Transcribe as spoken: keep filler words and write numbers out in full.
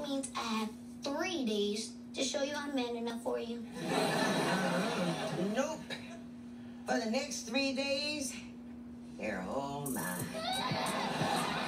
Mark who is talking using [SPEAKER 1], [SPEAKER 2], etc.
[SPEAKER 1] means I have three days to show you I'm man enough for you.
[SPEAKER 2] Nope. For the next three days, they're all mine.